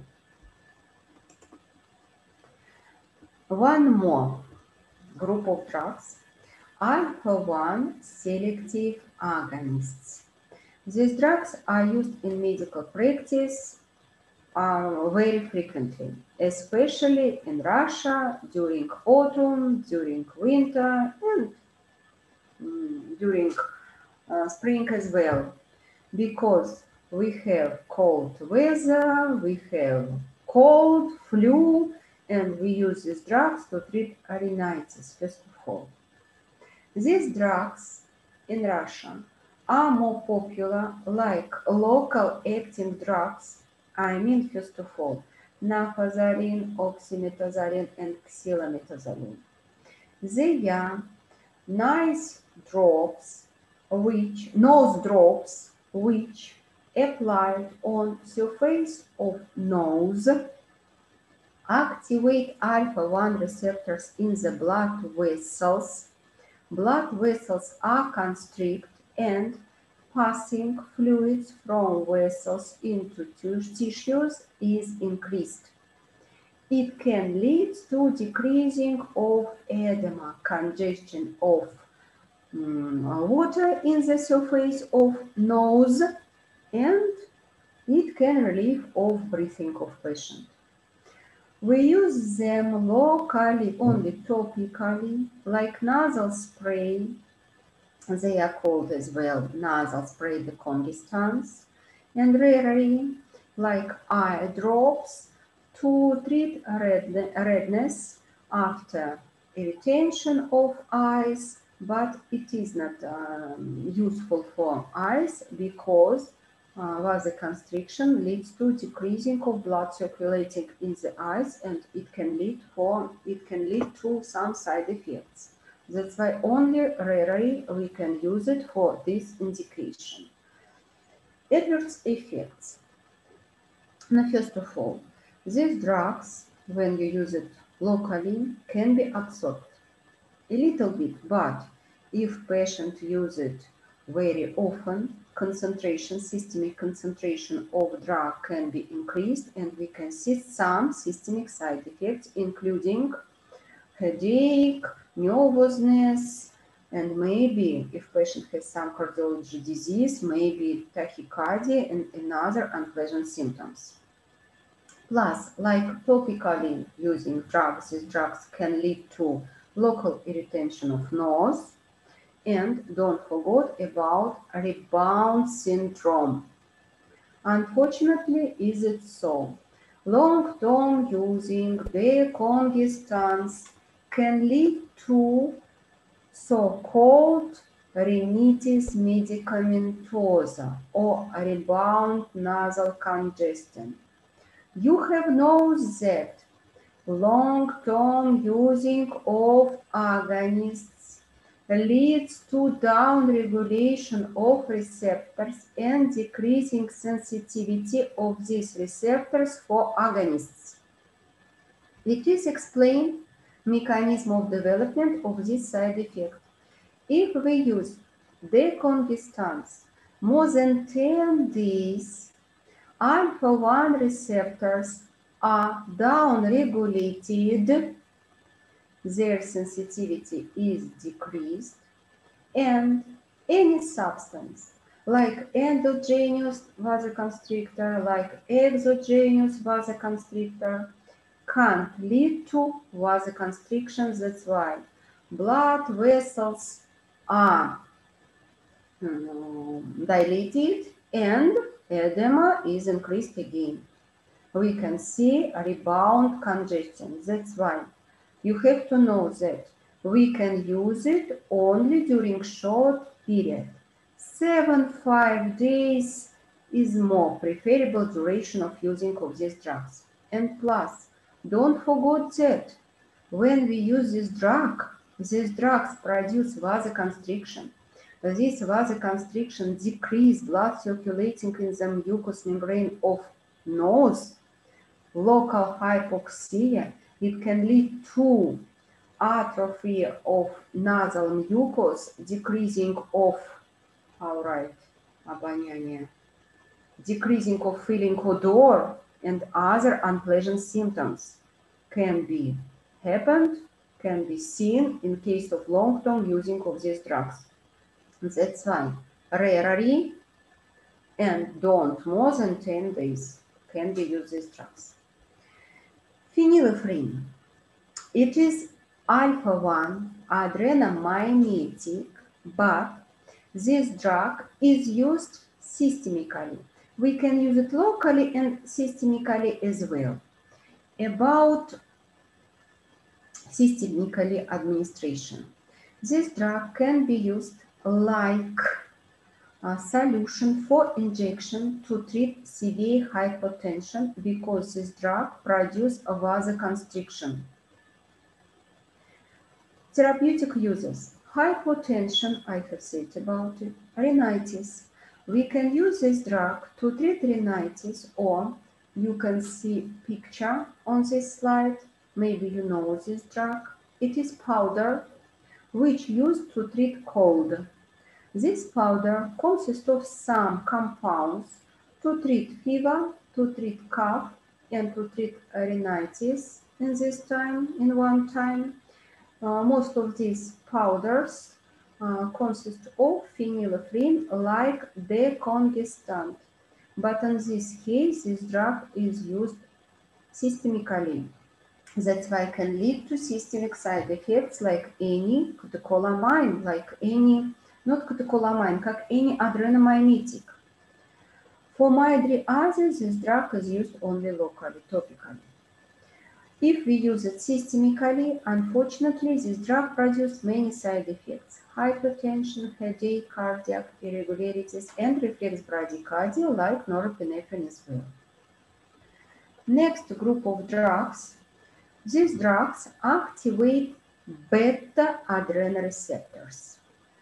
One more group of drugs, alpha-1 selective agonists. These drugs are used in medical practice very frequently, especially in Russia during autumn, during winter, and during spring as well, because we have cold weather, we have cold, flu, and we use these drugs to treat rhinitis, first of all. These drugs in Russia are more popular like local acting drugs. I mean, first of all, naproxen, oxymetazoline, and xylometazoline. They are nice drops, nose drops, which applied on surface of nose activate alpha-1 receptors in the blood vessels. Blood vessels are constricted and passing fluids from vessels into tissues is increased. It can lead to decreasing of edema, congestion of water in the surface of nose, and it can relieve of breathing of patient. We use them locally, only topically, like nasal spray. They are called as well nasal spray decongestants, and rarely like eye drops to treat redness after irritation of eyes, but it is not useful for eyes because vasoconstriction leads to decreasing of blood circulating in the eyes, and it can lead to some side effects. That's why only rarely we can use it for this indication. Adverse effects. Now, first of all, these drugs, when you use it locally, can be absorbed a little bit, but if patient use it very often, systemic concentration of drug can be increased, and we can see some systemic side effects, including headache, nervousness, and maybe if patient has some cardiology disease, maybe tachycardia and another unpleasant symptoms. Plus, like topically using drugs, these drugs can lead to local irritation of nose, and don't forget about rebound syndrome. Unfortunately, is it so? Long-term using decongestants can lead to so-called rhinitis medicamentosa or rebound nasal congestion. You have known that long-term using of agonists leads to downregulation of receptors and decreasing sensitivity of these receptors for agonists. It is explained mechanism of development of this side effect. If we use decongestants more than 10 days, alpha-1 receptors are down-regulated, their sensitivity is decreased, and any substance like endogenous vasoconstrictor, like exogenous vasoconstrictor, can't lead to vasoconstriction. That's why blood vessels are dilated and edema is increased again. We can see a rebound congestion. That's why you have to know that we can use it only during short period. 7-5 days is more preferable duration of using of these drugs. And plus, don't forget that when we use these drugs produce vasoconstriction. This vasoconstriction decrease blood circulating in the mucous membrane of nose, local hypoxia. It can lead to atrophy of nasal mucus, decreasing of, decreasing of feeling odor, and other unpleasant symptoms can be seen in case of long-term using of these drugs. That's why rarely and don't more than 10 days can be used these drugs. Phenylephrine. It is alpha-1 adrenomimetic, but this drug is used systemically. We can use it locally and systemically as well. About systemically administration. This drug can be used like a solution for injection to treat severe hypertension because this drug produces a vasoconstriction. Therapeutic uses. Hypotension, I have said about it. Rhinitis. We can use this drug to treat rhinitis, or you can see picture on this slide. Maybe you know this drug. It is powder which used to treat cold. This powder consists of some compounds to treat fever, to treat cough, and to treat rhinitis in one time. Most of these powders consist of phenylephrine like decongestant, but in this case, this drug is used systemically. That's why it can lead to systemic side effects like any catecholamine, not catecholamine, как any adrenomimetic. For mydriasis, this drug is used only locally, topically. If we use it systemically, unfortunately, this drug produces many side effects: hypertension, headache, cardiac irregularities, and reflex bradycardia like norepinephrine as well. Next group of drugs. These drugs activate beta-adrenoreceptors.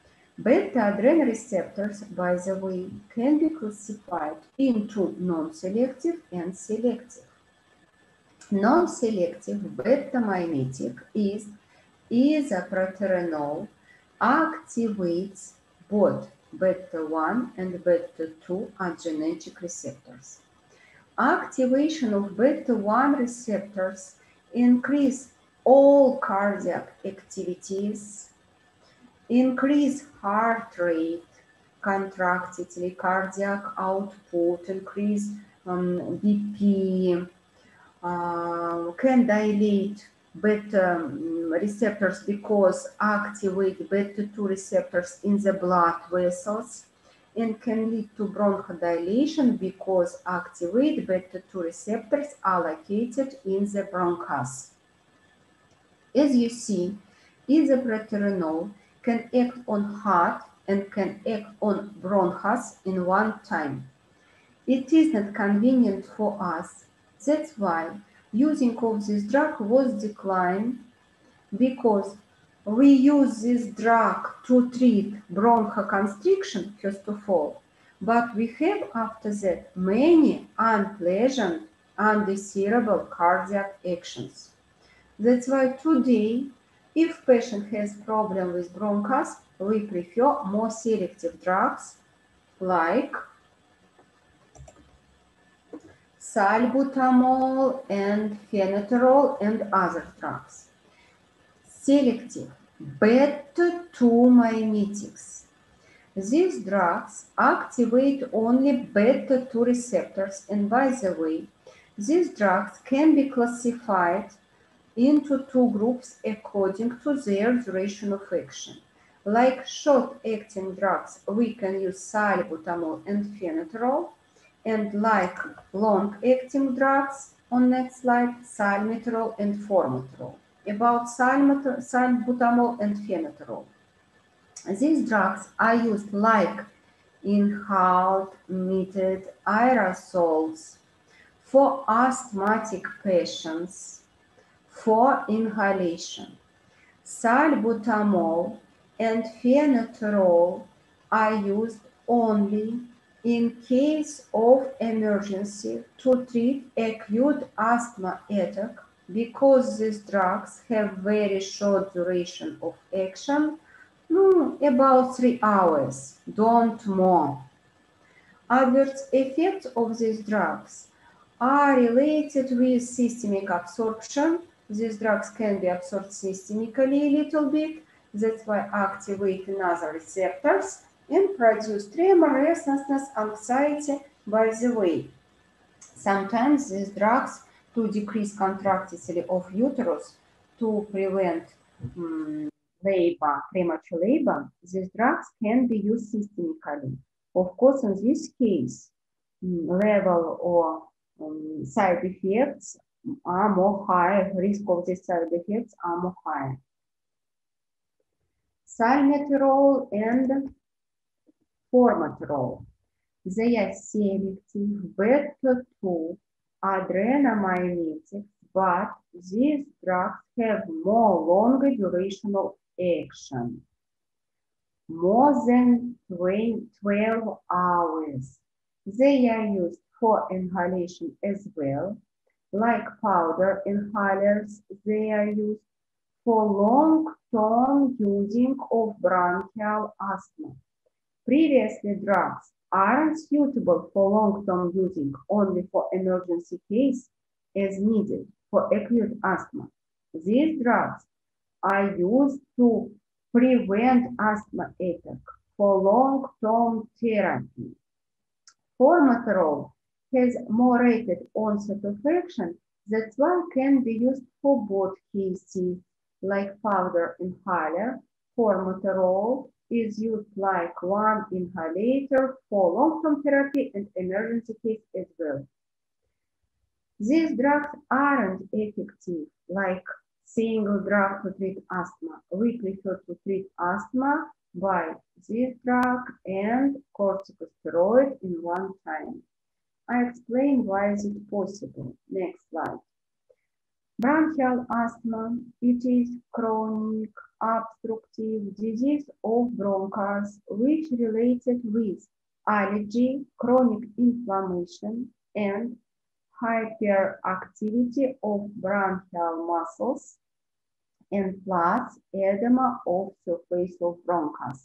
Beta-adrenoreceptors, by the way, can be classified into non-selective and selective. Non-selective beta-mimetic is isoproterenol activates both beta-1 and beta-2 adrenergic receptors. Activation of beta-1 receptors increase all cardiac activities, increase heart rate, contractility, cardiac output, increase BP, can dilate beta receptors because activate beta-2 receptors in the blood vessels, and can lead to bronchodilation because activate beta-2 receptors are located in the bronchus. As you see, isoproterenol can act on heart and can act on bronchus in one time. It is not convenient for us. That's why using of this drug was declined, because we use this drug to treat bronchoconstriction, first of all, but we have after that many unpleasant, undesirable cardiac actions. That's why today, if patient has problem with bronchus, we prefer more selective drugs like salbutamol and phenytoin and other drugs. Selective beta-2 mimetics. These drugs activate only beta-2 receptors, and by the way, these drugs can be classified into two groups according to their duration of action. Like short-acting drugs, we can use salbutamol and phenytoin, and like long-acting drugs, on next slide, salmeterol and formoterol. About salbutamol and phenytoin. These drugs are used like inhaled, emitted aerosols for asthmatic patients for inhalation. Salbutamol and phenytoin are used only in case of emergency to treat acute asthma attack because these drugs have very short duration of action, about 3 hours, don't more. Adverse effects of these drugs are related with systemic absorption. These drugs can be absorbed systemically a little bit, that's why activating other receptors and produce tremor, restlessness, anxiety. By the way, sometimes these drugs, to decrease contractility of uterus, to prevent labor, premature labor, these drugs can be used systemically. Of course, in this case, level or side effects are more high, risk of these side effects are more high. Salmeterol and formoterol, they are selective beta-2 adrenomimetics, but these drugs have more longer duration of action, more than 12 hours. They are used for inhalation as well, like powder inhalers. They are used for long-term using of bronchial asthma. Previously, drugs aren't suitable for long-term using, only for emergency case as needed for acute asthma. These drugs are used to prevent asthma attack for long-term therapy. Formoterol has more rapid onset of action, that's why it can be used for both cases, like powder inhaler. Formoterol is used like one inhalator for long-term therapy and emergency case as well. These drugs aren't effective like single drug to treat asthma. We prefer to treat asthma by this drug and corticosteroid in one time. I explain why is it possible. Next slide. Bronchial asthma, it is chronic obstructive disease of bronchus which related with allergy, chronic inflammation, and hyperactivity of bronchial muscles, and plus edema of surface of bronchus.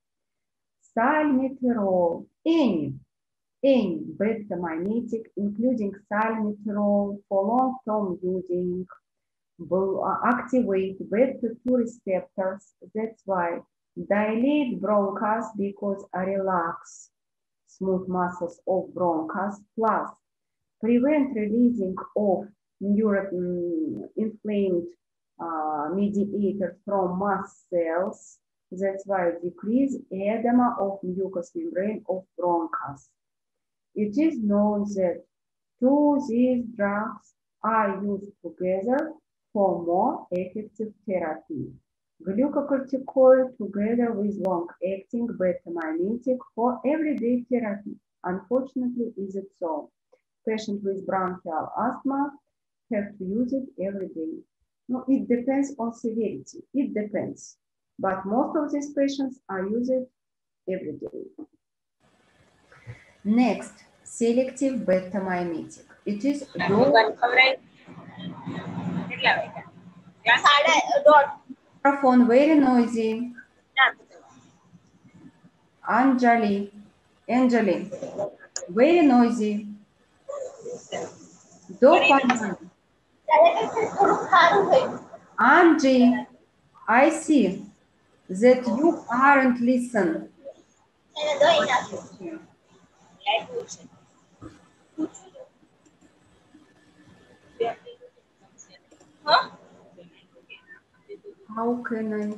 Salmeterol, any beta-mimetic, including salmeterol for long-term using, will activate beta-2 receptors. That's why dilate bronchus because relax smooth muscles of bronchus, plus prevent releasing of inflamed mediators from mast cells. That's why decrease edema of mucous membrane of bronchus. It is known that these drugs are used together for more effective therapy. Glucocorticoid together with long-acting beta-mimetic for everyday therapy. Unfortunately, is it so? Patients with bronchial asthma have to use it every day. No, it depends on severity. It depends. But most of these patients are using it every day. Next, selective beta-mimetic. It is microphone very noisy. Anjali, very noisy. Dopamine. Angie, I see that you aren't listening. How can I?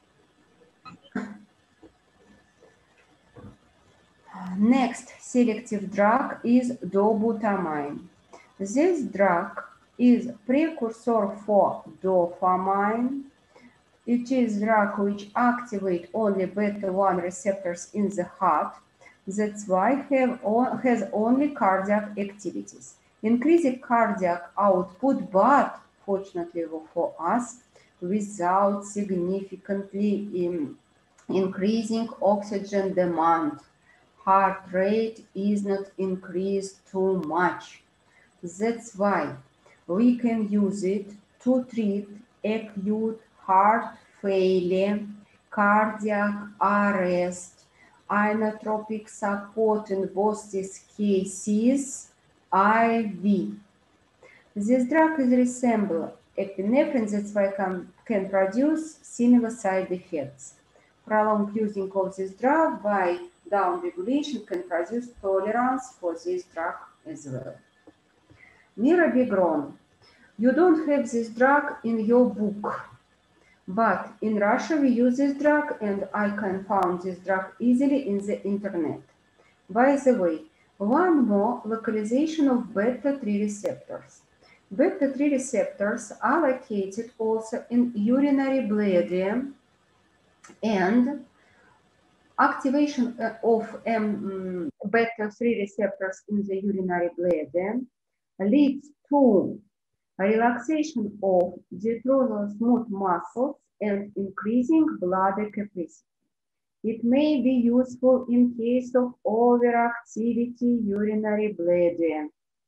Next selective drug is dobutamine. This drug is precursor for dopamine. It is drug which activate only beta-1 receptors in the heart. That's why has only cardiac activities. Increasing cardiac output, but fortunately for us, without significantly increasing oxygen demand. Heart rate is not increased too much. That's why we can use it to treat acute heart failure, cardiac arrest, inotropic support in both these cases, IV. This drug is resemble epinephrine, that's why can produce similar side effects. Prolonged using of this drug by downregulation can produce tolerance for this drug as well. Mirabegron. You don't have this drug in your book, but in Russia we use this drug and I can find this drug easily in the internet. By the way, one more localization of beta-3 receptors. Beta-3 receptors are located also in urinary bladder, and activation of beta-3 receptors in the urinary bladder leads to relaxation of detrusor smooth muscles and increasing bladder capacity. It may be useful in case of overactivity urinary bladder.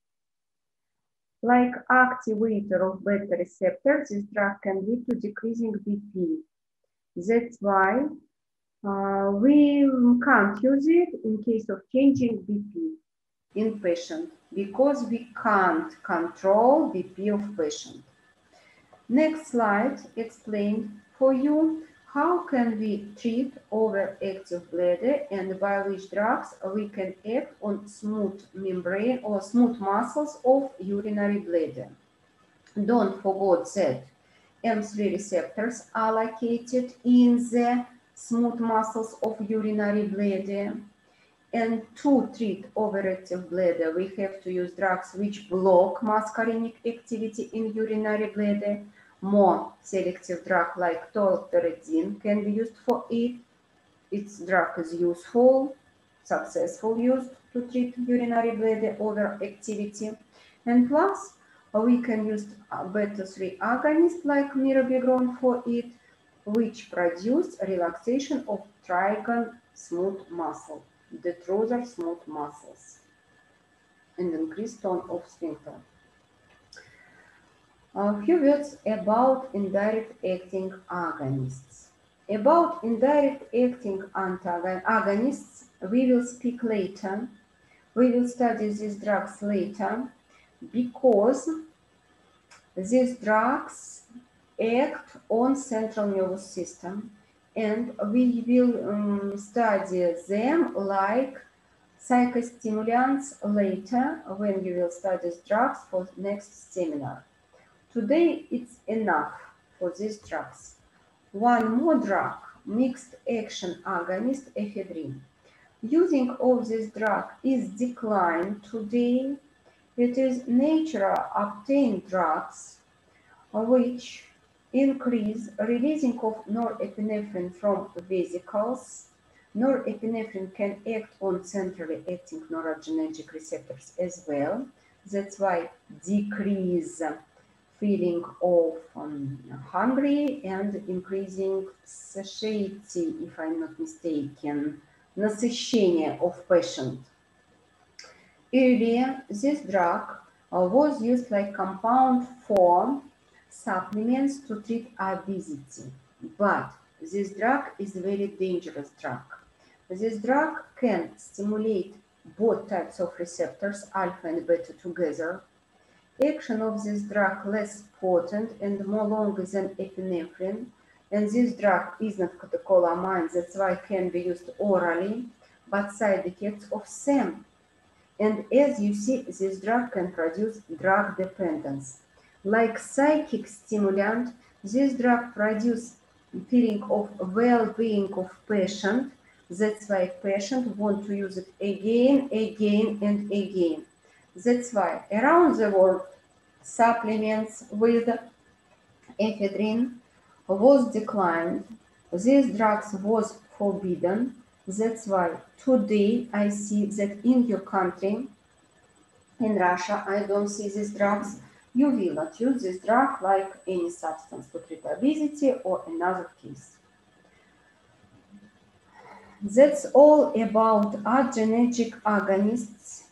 Like activator of beta receptors, this drug can lead to decreasing BP. That's why we can't use it in case of changing BP in patient, because we can't control BP of patient. Next slide explains for you how can we treat overactive bladder and by which drugs we can act on smooth membrane or smooth muscles of urinary bladder. Don't forget that M3 receptors are located in the smooth muscles of urinary bladder. And to treat overactive bladder, we have to use drugs which block muscarinic activity in urinary bladder. More selective drug like tolterodine can be used for it. Its drug is useful, successful use to treat urinary bladder overactivity. And plus, we can use beta-3 agonist like mirabegron for it, which produce relaxation of trigon smooth muscle, detrusor smooth muscles, and increased tone of sphincter. A few words about indirect acting agonists. About indirect acting agonists, we will speak later. We will study these drugs later because these drugs act on central nervous system, and we will study them like psychostimulants later when you will study drugs for next seminar. Today it's enough for these drugs. One more drug, mixed action agonist ephedrine. Using of this drug is declined today. It is natural obtained drugs which increase releasing of norepinephrine from vesicles. Norepinephrine can act on centrally acting noradrenergic receptors as well. That's why decrease feeling of hungry and increasing satiety, if I'm not mistaken, насыщение of patient. Earlier, this drug was used like compound for supplements to treat obesity, but this drug is a very dangerous drug. This drug can stimulate both types of receptors, alpha and beta together, Action of this drug less potent and more longer than epinephrine, and this drug is not catecholamine, that's why it can be used orally, but side effects of same. And as you see, this drug can produce drug dependence. Like psychic stimulant, this drug produces feeling of well-being of patient. That's why patient want to use it again, again, and again. That's why around the world, supplements with ephedrine was declined. These drugs was forbidden. That's why today I see that in your country, in Russia, I don't see these drugs. You will not use this drug like any substance to treat obesity or another case. That's all about adrenergic agonists.